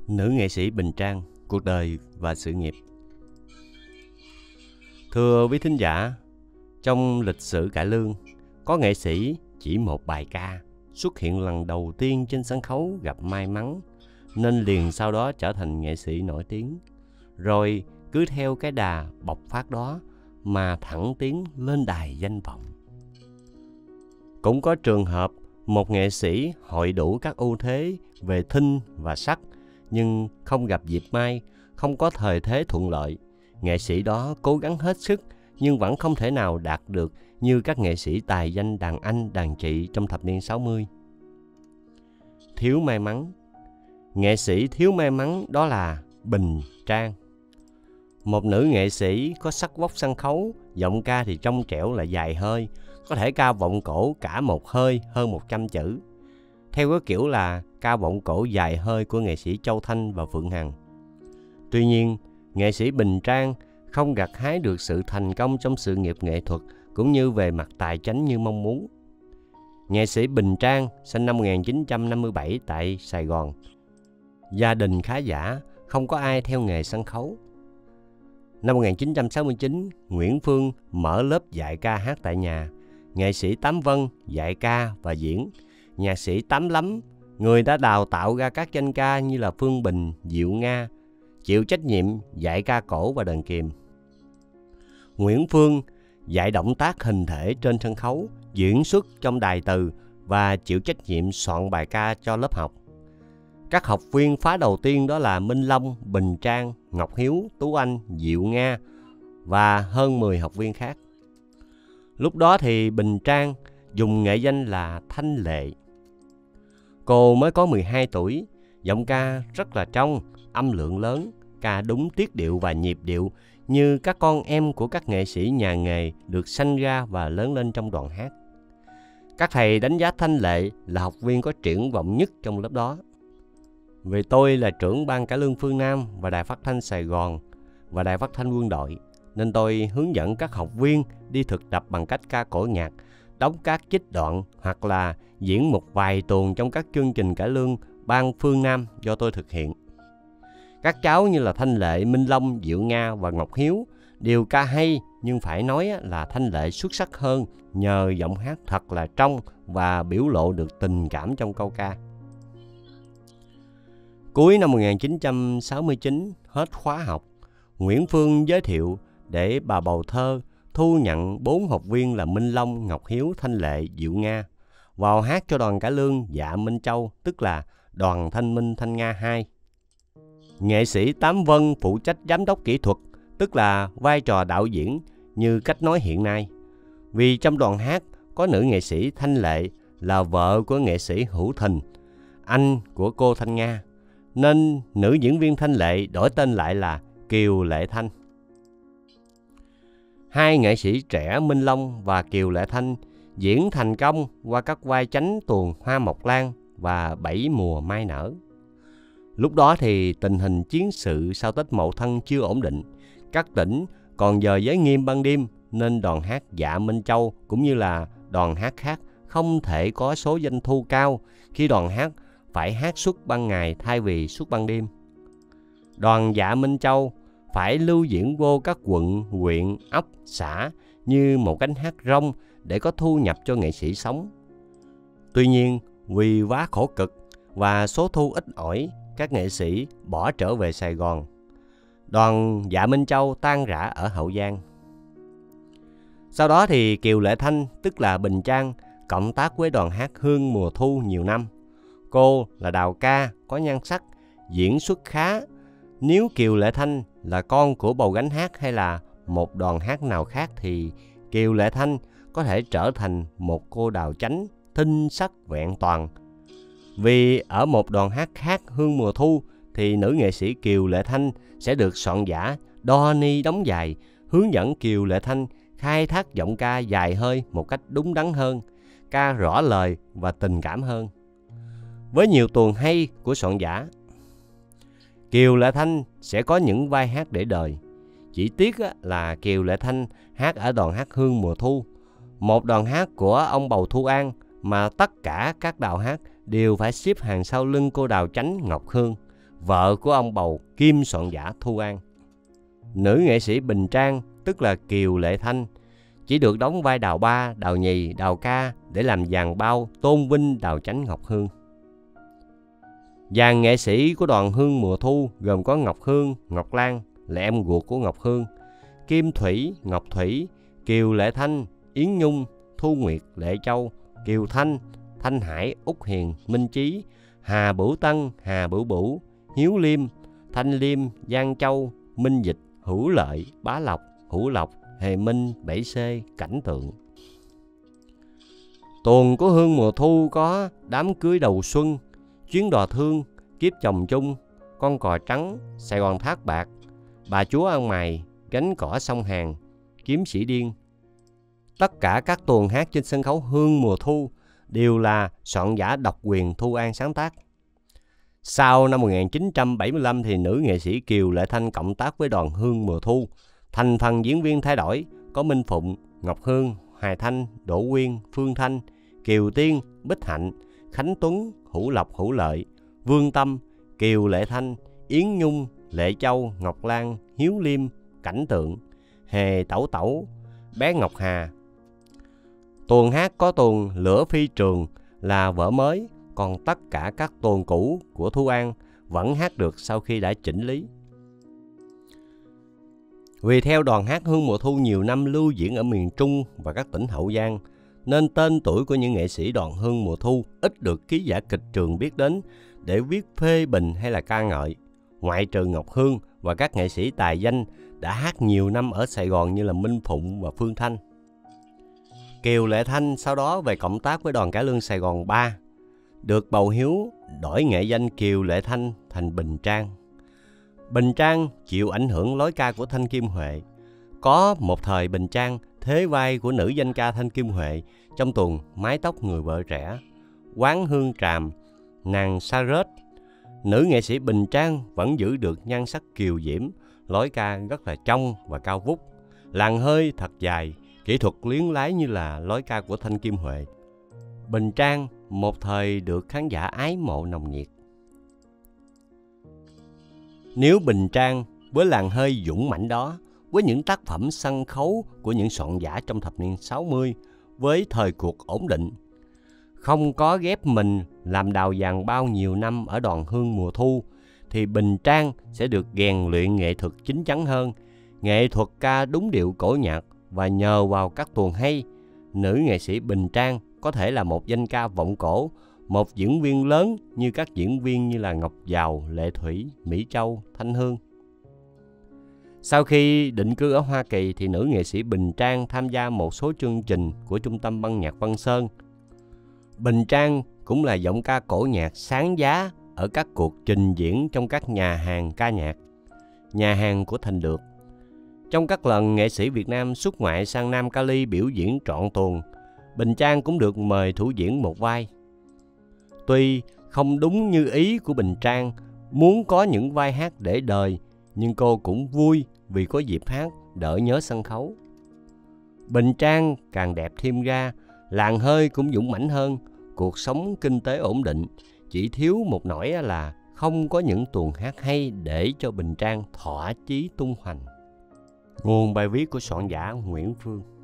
Nữ nghệ sĩ Bình Trang, cuộc đời và sự nghiệp. Thưa quý thính giả, trong lịch sử cải lương, có nghệ sĩ chỉ một bài ca xuất hiện lần đầu tiên trên sân khấu gặp may mắn, nên liền sau đó trở thành nghệ sĩ nổi tiếng. Rồi cứ theo cái đà bộc phát đó mà thẳng tiến lên đài danh vọng. Cũng có trường hợp một nghệ sĩ hội đủ các ưu thế về thinh và sắc, nhưng không gặp dịp may, không có thời thế thuận lợi. Nghệ sĩ đó cố gắng hết sức nhưng vẫn không thể nào đạt được như các nghệ sĩ tài danh đàn Anh, đàn chị trong thập niên 60. Thiếu may mắn. Nghệ sĩ thiếu may mắn đó là Bình Trang. Một nữ nghệ sĩ có sắc vóc sân khấu, giọng ca thì trong trẻo lại dài hơi, có thể ca vọng cổ cả một hơi hơn 100 chữ. Theo cái kiểu là ca vọng cổ dài hơi của nghệ sĩ Châu Thanh và Phượng Hằng. Tuy nhiên, nghệ sĩ Bình Trang không gặt hái được sự thành công trong sự nghiệp nghệ thuật cũng như về mặt tài chánh như mong muốn. Nghệ sĩ Bình Trang sinh năm 1957 tại Sài Gòn. Gia đình khá giả, không có ai theo nghề sân khấu. Năm 1969, Nguyễn Phương mở lớp dạy ca hát tại nhà. Nghệ sĩ Tám Vân dạy ca và diễn. Nhạc sĩ Tám Lắm, người đã đào tạo ra các danh ca như là Phương Bình, Diệu Nga, chịu trách nhiệm dạy ca cổ và đàn kìm. Nguyễn Phương dạy động tác hình thể trên sân khấu, diễn xuất trong đài từ và chịu trách nhiệm soạn bài ca cho lớp học. Các học viên phá đầu tiên đó là Minh Long, Bình Trang, Ngọc Hiếu, Tú Anh, Diệu Nga và hơn 10 học viên khác. Lúc đó thì Bình Trang dùng nghệ danh là Thanh Lệ. Cô mới có 12 tuổi, giọng ca rất là trong, âm lượng lớn, ca đúng tiết điệu và nhịp điệu như các con em của các nghệ sĩ nhà nghề được sanh ra và lớn lên trong đoàn hát. Các thầy đánh giá Thanh Lệ là học viên có triển vọng nhất trong lớp đó. Vì tôi là trưởng ban cải lương phương Nam và Đài Phát thanh Sài Gòn và Đài Phát thanh Quân đội, nên tôi hướng dẫn các học viên đi thực tập bằng cách ca cổ nhạc, đóng các trích đoạn hoặc là diễn một vài tuồng trong các chương trình cải lương ban phương Nam do tôi thực hiện. Các cháu như là Thanh Lệ, Minh Long, Diệu Nga và Ngọc Hiếu đều ca hay, nhưng phải nói là Thanh Lệ xuất sắc hơn nhờ giọng hát thật là trong và biểu lộ được tình cảm trong câu ca. Cuối năm 1969, hết khóa học, Nguyễn Phương giới thiệu để bà bầu thơ thu nhận 4 học viên là Minh Long, Ngọc Hiếu, Thanh Lệ, Diệu Nga vào hát cho đoàn cải lương Dạ Minh Châu, tức là đoàn Thanh Minh Thanh Nga 2. Nghệ sĩ Tám Vân phụ trách giám đốc kỹ thuật, tức là vai trò đạo diễn như cách nói hiện nay. Vì trong đoàn hát có nữ nghệ sĩ Thanh Lệ là vợ của nghệ sĩ Hữu Thình, anh của cô Thanh Nga, nên nữ diễn viên Thanh Lệ đổi tên lại là Kiều Lệ Thanh. Hai nghệ sĩ trẻ Minh Long và Kiều Lệ Thanh diễn thành công qua các vai chánh tuồng Hoa Mộc Lan và 7 mùa mai nở. Lúc đó thì tình hình chiến sự sau Tết Mậu Thân chưa ổn định, các tỉnh còn giờ giới nghiêm ban đêm nên đoàn hát Dạ Minh Châu cũng như là đoàn hát khác không thể có số doanh thu cao khi đoàn hát phải hát suốt ban ngày thay vì suốt ban đêm. Đoàn Dạ Minh Châu phải lưu diễn vô các quận, huyện, ấp, xã như một cánh hát rong để có thu nhập cho nghệ sĩ sống. Tuy nhiên, vì quá khổ cực và số thu ít ỏi, các nghệ sĩ bỏ trở về Sài Gòn. Đoàn Dạ Minh Châu tan rã ở Hậu Giang. Sau đó thì Kiều Lệ Thanh, tức là Bình Trang, cộng tác với đoàn hát Hương Mùa Thu nhiều năm. Cô là đào ca, có nhan sắc, diễn xuất khá. Nếu Kiều Lệ Thanh là con của bầu gánh hát hay là một đoàn hát nào khác thì Kiều Lệ Thanh có thể trở thành một cô đào chánh, thinh sắc vẹn toàn. Vì ở một đoàn hát khác Hương Mùa Thu thì nữ nghệ sĩ Kiều Lệ Thanh sẽ được soạn giả đo ni đóng dài, hướng dẫn Kiều Lệ Thanh khai thác giọng ca dài hơi một cách đúng đắn hơn, ca rõ lời và tình cảm hơn. Với nhiều tuồng hay của soạn giả, Kiều Lệ Thanh sẽ có những vai hát để đời. Chỉ tiếc là Kiều Lệ Thanh hát ở đoàn hát Hương Mùa Thu, một đoàn hát của ông Bầu Thu An mà tất cả các đào hát đều phải xếp hàng sau lưng cô đào chánh Ngọc Hương vợ của ông bầu kim soạn giả Thu An. Nữ nghệ sĩ Bình Trang, tức là Kiều Lệ Thanh, chỉ được đóng vai đào ba, đào nhì, đào ca để làm dàn bao tôn vinh đào chánh Ngọc Hương. Dàn nghệ sĩ của đoàn Hương mùa thu gồm có Ngọc Hương, Ngọc Lan là em ruột của Ngọc Hương, Kim Thủy, Ngọc Thủy, Kiều Lệ Thanh, Yến Nhung, Thu Nguyệt, Lệ Châu, Kiều Thanh, Thanh Hải, Úc Hiền, Minh Chí, Hà Bửu Tân, Hà Bửu Bửu, Hiếu Liêm, Thanh Liêm, Giang Châu, Minh Dịch, Hữu Lợi, Bá Lộc, Hữu Lộc, Hề Minh, 7C, Cảnh Tượng. Tuồng của Hương mùa thu có Đám cưới đầu xuân, Chuyến đò thương, Kiếp chồng chung, Con cò trắng, Sài Gòn thác bạc, Bà chúa ăn mày, Gánh cỏ sông Hàn, Kiếm sĩ điên. Tất cả các tuồng hát trên sân khấu Hương mùa thu đều là soạn giả độc quyền Thu An sáng tác. Sau năm 1975 thì nữ nghệ sĩ Kiều Lệ Thanh cộng tác với đoàn Hương mùa thu. Thành phần diễn viên thay đổi, có Minh Phụng, Ngọc Hương, Hoài Thanh, Đỗ Quyên, Phương Thanh, Kiều Tiên, Bích Hạnh, Khánh Tuấn, Hữu Lộc, Hữu Lợi, Vương Tâm, Kiều Lệ Thanh, Yến Nhung, Lệ Châu, Ngọc Lan, Hiếu Liêm, Cảnh Tượng, Hề Tẩu Tẩu, Bé Ngọc Hà. Tuồng hát có tuồng Lửa Phi Trường là vở mới, còn tất cả các tuồng cũ của Thu An vẫn hát được sau khi đã chỉnh lý. Vì theo đoàn hát Hương mùa thu nhiều năm lưu diễn ở miền Trung và các tỉnh Hậu Giang, nên tên tuổi của những nghệ sĩ đoàn Hương mùa thu ít được ký giả kịch trường biết đến để viết phê bình hay là ca ngợi. Ngoại trừ Ngọc Hương và các nghệ sĩ tài danh đã hát nhiều năm ở Sài Gòn như là Minh Phụng và Phương Thanh. Kiều Lệ Thanh sau đó về cộng tác với đoàn cải lương Sài Gòn 3, được bầu Hiếu đổi nghệ danh Kiều Lệ Thanh thành Bình Trang. Bình Trang chịu ảnh hưởng lối ca của Thanh Kim Huệ. Có một thời Bình Trang thế vai của nữ danh ca Thanh Kim Huệ trong tuồng Mái tóc người vợ trẻ, Quán hương tràm, Nàng sa rết. Nữ nghệ sĩ Bình Trang vẫn giữ được nhan sắc kiều diễm, lối ca rất là trong và cao vút, làn hơi thật dài, kỹ thuật luyến lái như là lối ca của Thanh Kim Huệ. Bình Trang một thời được khán giả ái mộ nồng nhiệt. Nếu Bình Trang với làn hơi dũng mãnh đó, với những tác phẩm sân khấu của những soạn giả trong thập niên 60, với thời cuộc ổn định, không có ghép mình làm đào dàn bao nhiều năm ở đoàn Hương mùa thu, thì Bình Trang sẽ được rèn luyện nghệ thuật chín chắn hơn, nghệ thuật ca đúng điệu cổ nhạc, và nhờ vào các tuồng hay, nữ nghệ sĩ Bình Trang có thể là một danh ca vọng cổ, một diễn viên lớn như các diễn viên như là Ngọc Giàu, Lệ Thủy, Mỹ Châu, Thanh Hương. Sau khi định cư ở Hoa Kỳ thì nữ nghệ sĩ Bình Trang tham gia một số chương trình của Trung tâm Ban nhạc Văn Sơn. Bình Trang cũng là giọng ca cổ nhạc sáng giá ở các cuộc trình diễn trong các nhà hàng ca nhạc, nhà hàng của Thành Được. Trong các lần nghệ sĩ Việt Nam xuất ngoại sang Nam Cali biểu diễn trọn tuồng, Bình Trang cũng được mời thủ diễn một vai. Tuy không đúng như ý của Bình Trang, muốn có những vai hát để đời, nhưng cô cũng vui vì có dịp hát đỡ nhớ sân khấu. Bình Trang càng đẹp thêm ra, làn hơi cũng dũng mãnh hơn, cuộc sống kinh tế ổn định, chỉ thiếu một nỗi là không có những tuồng hát hay để cho Bình Trang thỏa chí tung hoành. Nguồn bài viết của soạn giả Nguyễn Phương.